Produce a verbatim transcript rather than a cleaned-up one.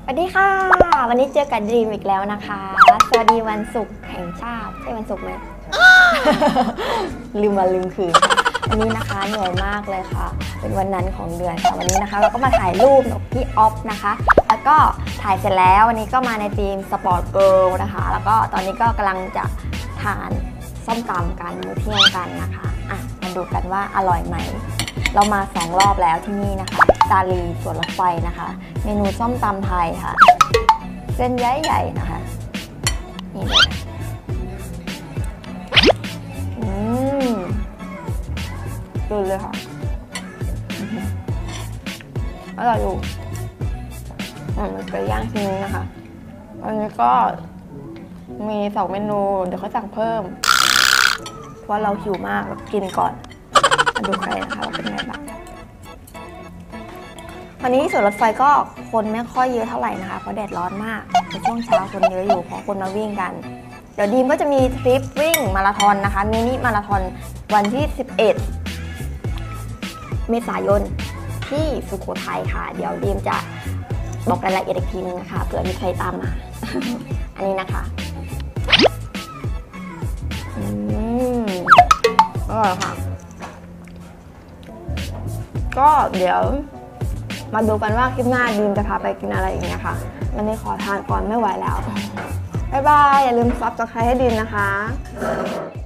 สวัสดีค่ะวันนี้เจอกับดรีมอีกแล้วนะคะสวัสดีวันศุกร์แห่งชาติใช่วันศุกร์ไหม ลืมวันลืมคืนวันนี้นะคะเหนื่อยมากเลยค่ะเป็นวันนั้นของเดือนค่ะวันนี้นะคะเราก็มาถ่ายรูปกับพี่ออฟนะคะแล้วก็ถ่ายเสร็จแล้ววันนี้ก็มาในทีมสปอร์ตเกิร์ลนะคะแล้วก็ตอนนี้ก็กำลังจะทานส้มตำกันมื้อเที่ยงกันนะคะอ่ะมาดูกันว่าอร่อยไหมเรามาสองรอบแล้วที่นี่นะคะตาลีสวนรถไฟนะคะเมนูส้มตำไทยค่ะเส้นใหญ่ๆนะคะนี่เลยอืมดูเลยค่ะอร่อยอยู่อืมไก่ย่างชิ้นนี้นะคะอันนี้ก็มีสองเมนูเดี๋ยวเขาสั่งเพิ่มเพราะเราหิวมากกินก่อนมาดูไก่นะคะว่าเป็นไงบ้างวันนี้สวนรถไฟก็คนไม่ค่อยเยอะเท่าไหร่นะคะเพราะแดดร้อนมากในช่วงเช้าคนเยอะอยู่เพราะคนมาวิ่งกันเดี๋ยวดีมก็จะมีทริปวิ่งมาราธอนนะคะมินิมาราธอนวันที่สิบเอ็ดเมษายนที่สุโขทัยค่ะเดี๋ยวดีมจะบอกรายละเอียดอีกทีนึงนะคะเผื่อมีใครตามมา อันนี้นะคะอืมอร่อยค่ะก็เดี๋ยวมาดูกันว่าคลิปหน้าดีมจะพาไปกินอะไรอีกเนี่ยค่ะวันนี้ขอทานก่อนไม่ไหวแล้วบ๊ายบายอย่าลืมซับสไครบ์ให้ดีมนะคะ